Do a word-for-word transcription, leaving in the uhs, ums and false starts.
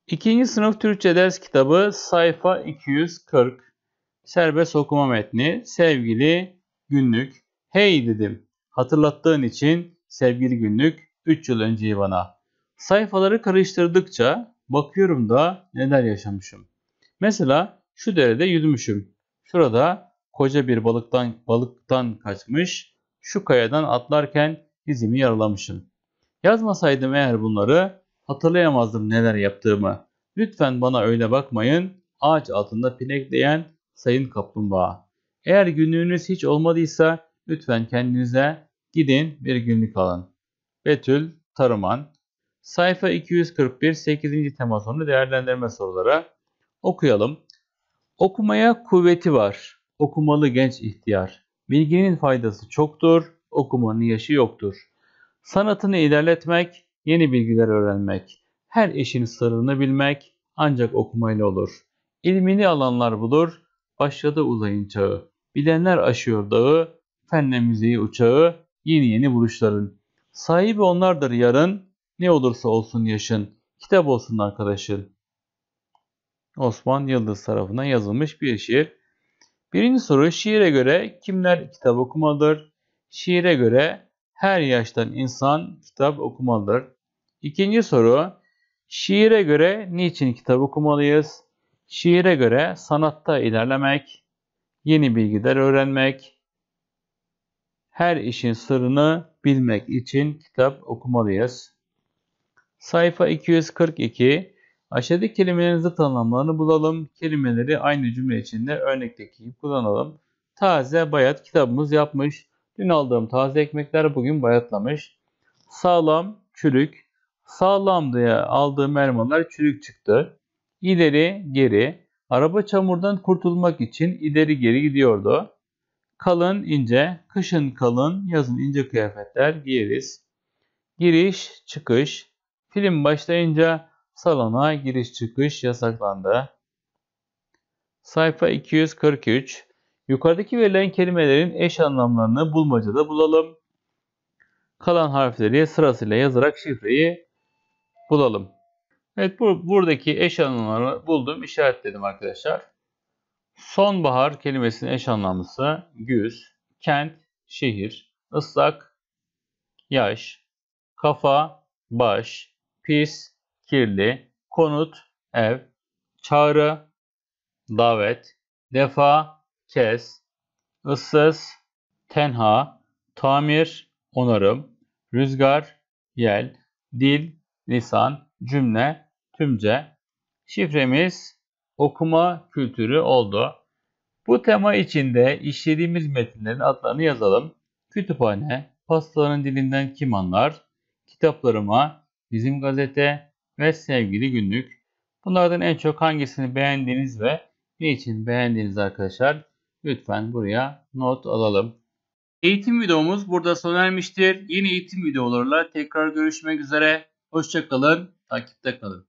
İkinci sınıf Türkçe ders kitabı sayfa iki yüz kırk. Serbest okuma metni. Sevgili günlük. Hey dedim. Hatırlattığın için sevgili günlük üç yıl önceyi bana. Sayfaları karıştırdıkça bakıyorum da neler yaşamışım. Mesela şu derede yüzmüşüm. Şurada koca bir balıktan balıktan kaçmış. Şu kayadan atlarken dizimi yaralamışım. Yazmasaydım eğer bunları hatırlayamazdım neler yaptığımı. Lütfen bana öyle bakmayın. Ağaç altında pinekleyen sayın kaplumbağa. Eğer günlüğünüz hiç olmadıysa lütfen kendinize gidin bir günlük alın. Betül Tarıman. Sayfa iki yüz kırk bir sekizinci tema sonu değerlendirme soruları. Okuyalım. Okumaya kuvveti var. Okumalı genç ihtiyar. Bilginin faydası çoktur. Okumanın yaşı yoktur. Sanatını ilerletmek, yeni bilgiler öğrenmek, her işin sırrını bilmek ancak okumayla olur. İlmini alanlar bulur, başladı uzayın çağı. Bilenler aşıyor dağı, fenle müziği uçağı, yeni yeni buluşların. Sahibi onlardır yarın, ne olursa olsun yaşın, kitap olsun arkadaşın. Osman Yıldız tarafından yazılmış bir şiir. Birinci soru, şiire göre kimler kitap okumalıdır? Şiire göre her yaştan insan kitap okumalıdır. İkinci soru, şiire göre niçin kitap okumalıyız? Şiire göre sanatta ilerlemek, yeni bilgiler öğrenmek, her işin sırrını bilmek için kitap okumalıyız. Sayfa iki yüz kırk iki. Aşağıdaki kelimelerin zıt anlamlarını bulalım. Kelimeleri aynı cümle içinde örnekteki gibi kullanalım. Taze, bayat kitabımız yapmış. Dün aldığım taze ekmekler bugün bayatlamış. Sağlam, çürük. Sağlam diye aldığım elmalar çürük çıktı. İleri, geri. Araba çamurdan kurtulmak için ileri geri gidiyordu. Kalın, ince. Kışın kalın, yazın ince kıyafetler giyeriz. Giriş, çıkış. Film başlayınca salona giriş çıkış yasaklandı. Sayfa iki yüz kırk üç. Yukarıdaki verilen kelimelerin eş anlamlarını bulmacada bulalım. Kalan harfleri sırasıyla yazarak şifreyi bulalım. Evet, bu, buradaki eş anlamlarını buldum, işaretledim arkadaşlar. Sonbahar kelimesinin eş anlamlısı güz, kent, şehir, ıslak, yaş, kafa, baş, pis, kirli, konut, ev, çağrı, davet, defa, kes, ıssız, tenha, tamir, onarım, rüzgar, yel, dil, lisan, cümle, tümce. Şifremiz okuma kültürü oldu. Bu tema içinde işlediğimiz metinlerin adlarını yazalım. Kütüphane, Pastaların Dilinden Kim Anlar, Kitaplarıma, Bizim Gazete ve Sevgili Günlük. Bunlardan en çok hangisini beğendiğiniz ve niçin beğendiğiniz arkadaşlar lütfen buraya not alalım. Eğitim videomuz burada sona ermiştir. Yeni eğitim videolarıyla tekrar görüşmek üzere. Hoşça kalın, takipte kalın.